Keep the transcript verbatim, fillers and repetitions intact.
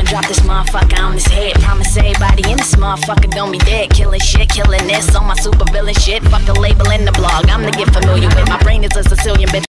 drop this motherfucker on his head. Promise everybody in this motherfucker gon' be dead. Killing shit, killing this on my super villain shit. Fuck a label in the blog, I'm to get familiar with. My brain is a Sicilian bitch.